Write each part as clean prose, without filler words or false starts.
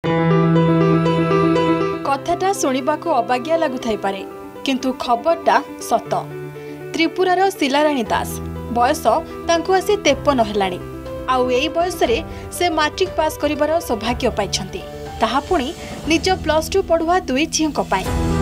कथाटा शुणा अबागिया लगुथाई पारे किंतु खबरटा सत। त्रिपुरार शिलाराणी दास बयस तांको आसी 53 हेलाणी। आउ एई बयस रे से मैट्रिक पास करिवार सौभाग्य पाइछंती, ताहा पुणी निज +2 पढ़ुआ 2 झीओं पाई।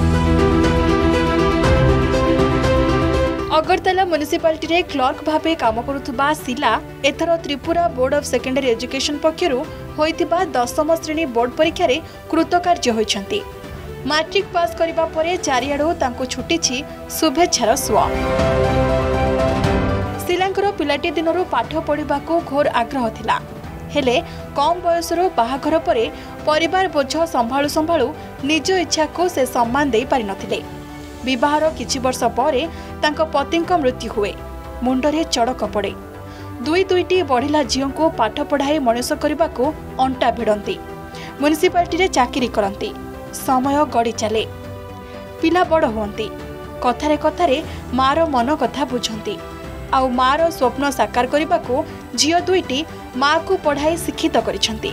अगरतला म्युनिसिपालिटी रे क्लर्क भावे काम करुथुबा शिला एथर Tripura board of secondary education पक्षरु होइथिबा 10म श्रेणी बोर्ड परीक्षा रे कृतकार्य होइछंती। मैट्रिक पास करिबा परे चारियाडो तांको छुटिछि शुभेच्छार स्व। शिलांकर पिलाटी दिनरू पाठ पढ़िबाकू घोर आग्रह थिला, हेले कम बयसरू बाहाघर परे परिवार बोझ संभाळु संभाळु निज इच्छा को से सम्मान दे पारि नथिले। विवाहर किछि वर्ष परे तांको पतिंक मृत्यु हुए, मुंडरे चड़क पड़े। दुईटी बढ़िला झीओं को पाठ पढ़ाई मनुष्य करने अंटा भिड़ती, म्युनिसिपालिटी रे चाकरी करती। समय गड़ी चले, पिला बड़ हुअंती, कथारे कथारे मार मन कथा बुझंती। आउ मार स्वप्न साकार करने को झीओ दुईटी माँ को पढ़ाई शिक्षित करिसंती।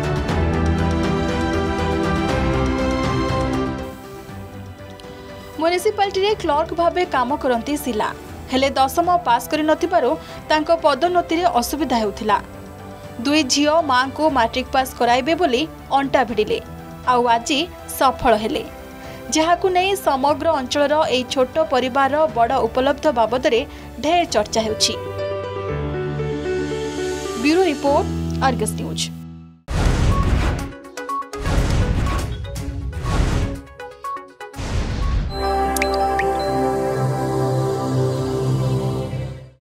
म्युनिसिपालिटी रे क्लर्क भावे काम करती शिला, हेले 10म पास करि नथिबारो तांको पदोन्नति रे असुविधा हेउथिला। 2 झीओ माँ को मैट्रिक पास कराइबे बोली अंटा भिड़िले, आउ आजी सफल हेले, जहाकु नै समग्र अंचलर एई छोट परिवार बड़ उपलब्ध बाबद रे ढेर चर्चा हेउछि। Bureau report, Argus news.